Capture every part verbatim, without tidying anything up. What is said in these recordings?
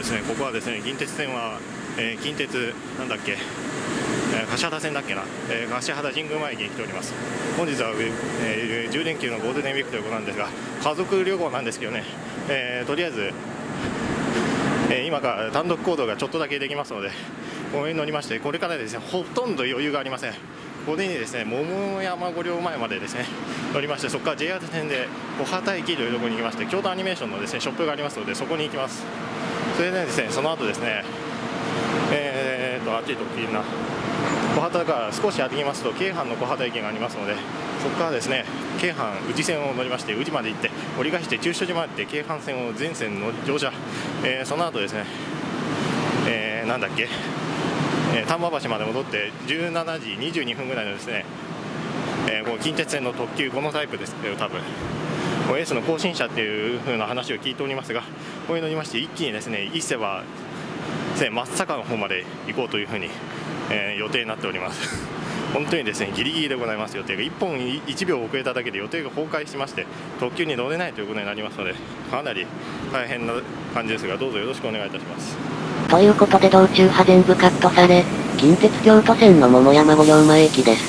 ですね、ここはですね、近鉄線は、えー、近鉄なんだっけ、えー、柏原線だっけな、えー、柏原神宮前駅に来ております。本日は、えー、じゅう連休のゴールデンウィークということなんですが、家族旅行なんですけどね、えー、とりあえず、えー、今から単独行動がちょっとだけできますので、これに乗りまして、これからですね、ほとんど余裕がありません。ここにですね、桃山御陵前までですね乗りまして、そこから ジェイアール 線で小畑駅というところに行きまして、京都アニメーションのですねショップがありますので、そこに行きます。それでですね、その後ですね、えーとあっちと大きいな小畑から少し歩きますと京阪の小畑駅がありますので、そこからですね京阪宇治線を乗りまして、宇治まで行って折り返して駐車場まで行って京阪線を全線の乗車、えー、その後ですね、えー、なんだっけえー、丹波橋まで戻ってじゅうしちじにじゅうにふんぐらいのですね、えー、この近鉄線の特急、このタイプですけど、多分エースの更新車っていう風な話を聞いておりますが、これに乗りまして一気にですね伊勢はですね松阪の方まで行こうという風に、えー、予定になっております本当にですねギリギリでございます。予定がいっぽんいちびょう遅れただけで予定が崩壊しまして、特急に乗れないということになりますので、かなり大変な感じですが、どうぞよろしくお願いいたします。 ということで道中は全部カットされ、近鉄京都線の桃山御陵前駅です。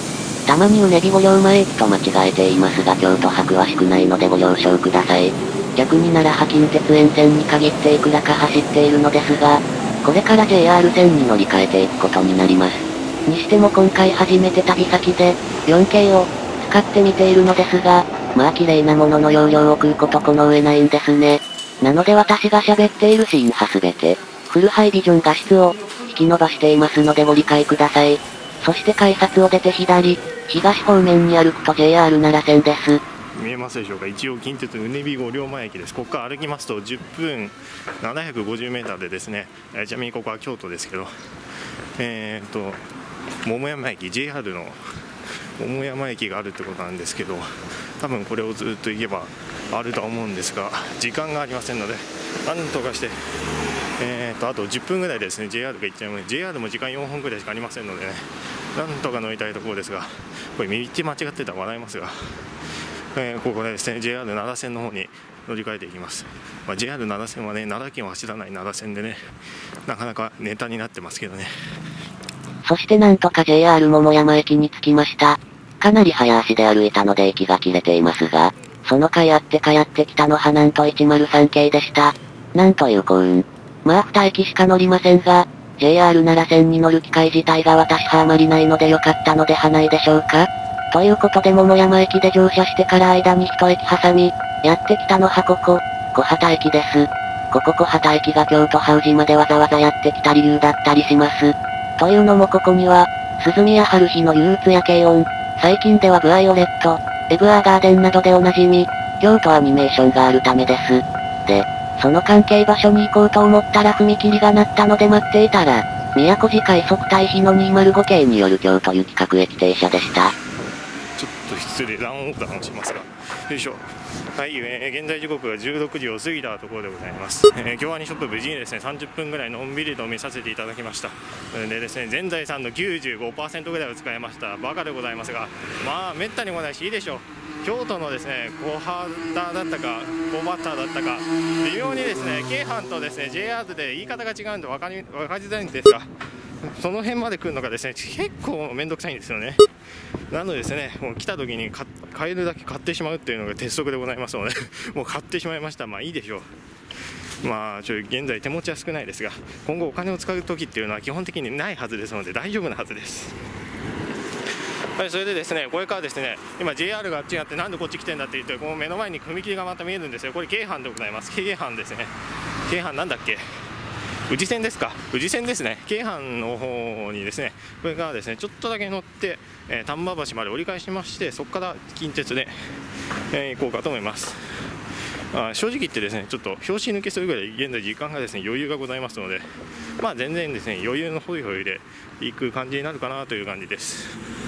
たまにうねぎ御陵前駅と間違えていますが、京都派詳しくないのでご了承ください。逆に奈良派近鉄沿線に限っていくらか走っているのですが、これから ジェイアール 線に乗り換えていくことになります。にしても今回初めて旅先で よんケー を使ってみているのですが、まあ綺麗なものの容量を食うことこの上ないんですね。なので私が喋っているシーンはすべてフルハイビジョン画質を引き伸ばしていますのでご理解ください。そして改札を出て左、東方面に歩くと ジェイアール 奈良線です。 見えますでしょうか。一応近鉄うねび御陵前駅です。ここから歩きますとじゅっぷんななひゃくごじゅうメーターでですね、えちなみにここは京都ですけど、えー、っと桃山駅 ジェイアール の桃山駅があるってことなんですけど、多分これをずっと行けばあるとは思うんですが、時間がありませんので、なんとかしてえーとあとじゅっぷんぐらいでですね ジェイアール が行っちゃうので、 ジェイアール も時間よんほんぐらいしかありませんのでね、なんとか乗りたいところですが、これ道間違ってたら笑いますが、えー、ここでですね ジェイアール 奈良線の方に乗り換えていきます。まあ、ジェイアール 奈良線はね、奈良県を走らない奈良線でね、なかなかネタになってますけどね。 そしてなんとか ジェイアール 桃山駅に着きました。かなり早足で歩いたので息が切れていますが、その甲斐あって帰ってきたのはなんといちまるさんけいでした。なんという幸運。まあに駅しか乗りませんが、ジェイアール 奈良線に乗る機会自体が私はあまりないので良かったのではないでしょうか。ということで桃山駅で乗車してから間に一駅挟み、やってきたのはここ、小畑駅です。ここ小畑駅が京都羽宇治までわざわざやってきた理由だったりします。というのもここには、涼宮春日の憂鬱や軽音、最近ではブアイオレット、エブアーガーデンなどでおなじみ、京都アニメーションがあるためです。で、その関係場所に行こうと思ったら踏切が鳴ったので待っていたら、宮古寺快速対比のにひゃくごけいによる京都行き各駅停車でした。 ちょっと失礼、ランオーダーをしますが、よいしょ。はい、えー、現在時刻はじゅうろくじを過ぎたところでございます。えー、京アニショップ無事にですねさんじゅっぷんぐらいのんびりと見させていただきました。でですね、全財産の きゅうじゅうごパーセント ぐらいを使いましたバカでございますが、まあめったにもないしいいでしょう。京都のですね小肌だったか小バッターだったか微妙にですね京阪とですね ジェイアール で言い方が違うんで分かり分かりづらいんですが、その辺まで来るのがですね結構面倒くさいんですよね。なのでですね、もう来た時に買えるだけ買ってしまうっていうのが鉄則でございますのでもう買ってしまいました。まあいいでしょう。まあちょ現在手持ちは少ないですが、今後お金を使う時っていうのは基本的にないはずですので大丈夫なはずです。はい、それでですね、これからですね、今 ジェイアール があっちにあってなんでこっち来てんだって言って、この目の前に踏切がまた見えるんですよ。これ京阪でございます。京阪ですね。京阪なんだっけ、宇治線ですか、宇治線ですね。京阪の方にですね、これからですねちょっとだけ乗って、えー、丹波橋まで折り返しまして、そこから近鉄で、えー、行こうかと思います。あ正直言ってですね、ちょっと拍子抜けするぐらい現在時間がですね余裕がございますので、まあ全然ですね余裕のホイホイで行く感じになるかなという感じです。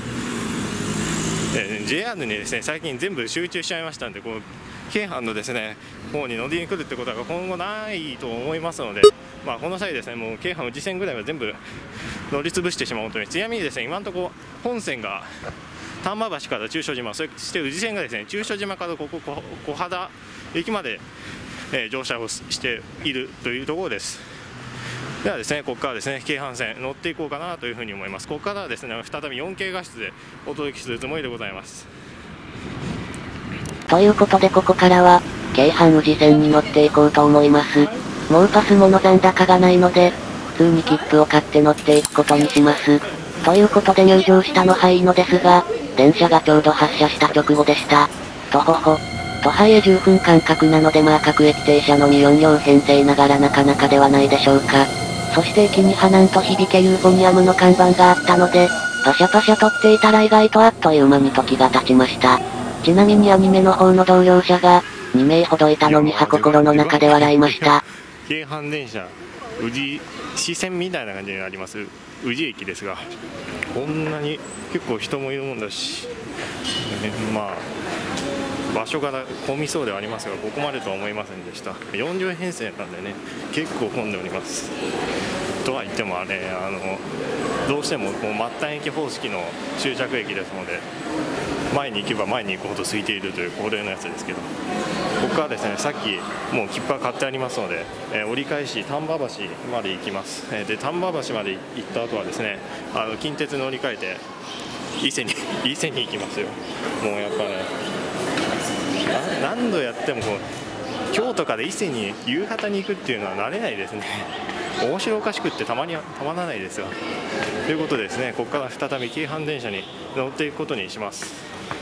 えー、ジェイアール にですね最近全部集中しちゃいましたんで、こう京阪のですね方に乗りに来るってことは今後ないと思いますので、まあこの際ですねもう京阪宇治線ぐらいは全部乗り潰してしまおうという。ちなみにですね今のところ本線が丹波橋から中所島、そして宇治線がですね中所島からここ小肌駅まで、えー、乗車をしているというところです。 ではですね、ここからですね、京阪線乗っていこうかなというふうに思います。ここからはですね、再び よんケー 画質でお届けするつもりでございます。 ということでここからは、京阪宇治線に乗っていこうと思います。もうパスもの残高がないので、普通に切符を買って乗っていくことにします。ということで入場したのはいいのですが、電車がちょうど発車した直後でした。とほほ。とはいえじゅっぷん間隔なのでまあ各駅停車のみよん両編成ながらなかなかではないでしょうか。そして駅にハナンと響けユーフォニアムの看板があったので、パシャパシャ撮っていたら意外とあっという間に時が経ちました。ちなみにアニメの方の同僚者が、にめいほどいたのには心の中で笑いました。 京阪電車、宇治支線みたいな感じになります、宇治駅ですが、こんなに結構人もいるもんだし、ね、まあ、場所から混みそうではありますが、ここまでとは思いませんでした。よん両編成なんでね、結構混んでおります。とは言ってもあれ、あのどうしてもこう末端駅方式の終着駅ですので、前に行けば前に行くほど空いているという恒例のやつですけど、ここからですね、さっきもう切符は買ってありますので、えー、折り返し丹波橋まで行きます。えー、で丹波橋まで行った後はですね、あの近鉄乗り換えて伊勢に伊勢に行きますよ。もうやっぱね、何度やってもこう京都から伊勢に夕方に行くっていうのは慣れないですね。面白おかしくってたまにはたまらないですよ。ということでですね、ここから再び京阪電車に乗っていくことにします。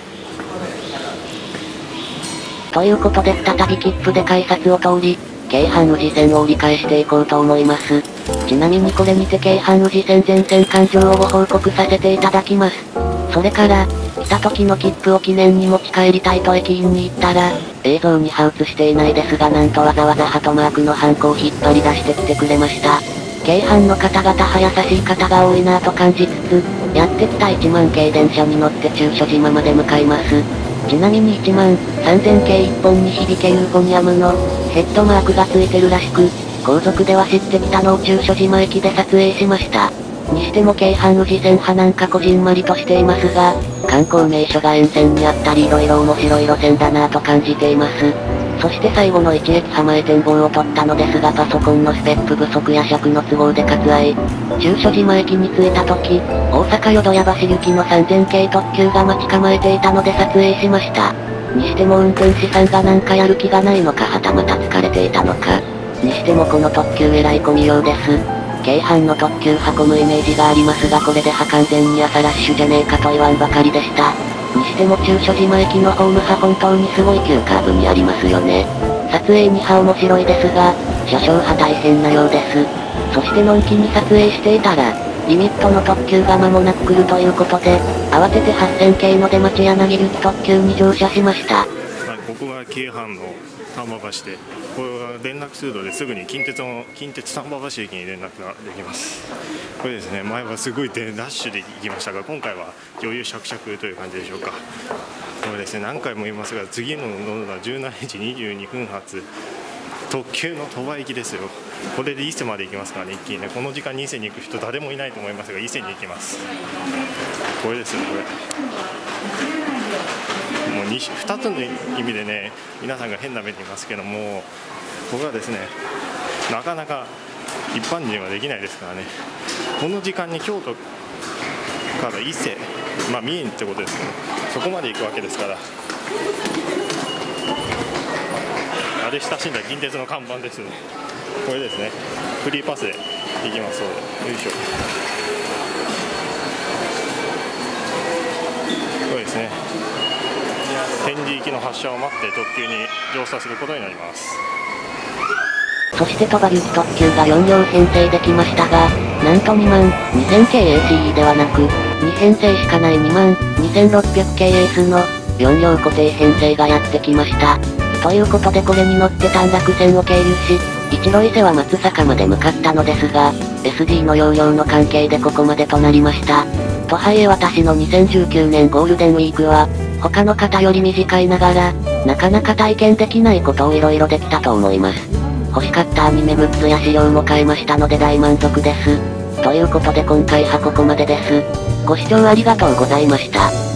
ということで再び切符で改札を通り、京阪宇治線を折り返していこうと思います。ちなみにこれにて京阪宇治線全線環状をご報告させていただきます。それから、来た時の切符を記念に持ち帰りたいと駅員に言ったら、映像には映していないですがなんとわざわざハトマークのハンコを引っ張り出してきてくれました。京阪の方々は優しい方が多いなぁと感じつつ、やってきたいちまん系電車に乗って中所島まで向かいます。ちなみにいちまんさんぜん系いっぽんに響けユーフォニアムのヘッドマークがついてるらしく、後続では知ってきたのを中所島駅で撮影しました。にしても京阪宇治線派なんかこじんまりとしていますが、観光名所が沿線にあったり色々面白い路線だなぁと感じています。そして最後のいち駅浜へ展望を取ったのですがパソコンのスペック不足や尺の都合で割愛。中所島駅に着いた時、大阪淀屋橋行きのさんぜん系特急が待ち構えていたので撮影しました。にしても運転士さんがなんかやる気がないのかはたまた疲れていたのか。にしてもこの特急えらい混みようです。京阪の特急運むイメージがありますがこれでは完全に朝ラッシュじゃねえかと言わんばかりでした。にしても中所島駅のホームは本当にすごい急カーブにありますよね。撮影には面白いですが、車掌は大変なようです。そしてのんきに撮影していたら、リミットの特急が間もなく来るということで、慌ててはっせん系の出町柳行き特急に乗車しました。 ここが京阪の丹波橋で、これは連絡通路ですぐに近鉄の近鉄丹波橋駅に連絡ができます。これですね、前はすごいダッシュで行きましたが今回は余裕しゃくしゃくという感じでしょうか。これですね、何回も言いますが次の乗るのはじゅうしちじにじゅうにふん発特急の鳥羽行きですよ。これで伊勢まで行きますからね、一気にね。この時間に伊勢に行く人誰もいないと思いますが伊勢に行きます。これですよ、これもう 2, ふたつの意味でね皆さんが変な目で見ますけども、ここはですねなかなか一般人はできないですからね。この時間に京都から伊勢、まあ三重ってことですけどそこまで行くわけですから、あれ親しんだ近鉄の看板ですね。これですね、フリーパスで行きますので、よいしょ。これですね、天理行きの発車を待って特急に乗車することになります。 そして鳥羽行き特急がよん両編成できましたが、なんとにまんにせん系 エーシーイー ではなく、に編成しかないにまんにせんろっぴゃく系エースのよん両固定編成がやってきました。ということでこれに乗って短絡線を経由し、一路伊勢は松阪まで向かったのですが、エスディー の容量の関係でここまでとなりました。とはいえ私のにせんじゅうきゅうねんゴールデンウィークは、他の方より短いながら、なかなか体験できないことをいろいろできたと思います。欲しかったアニメグッズや資料も買えましたので大満足です。ということで今回はここまでです。ご視聴ありがとうございました。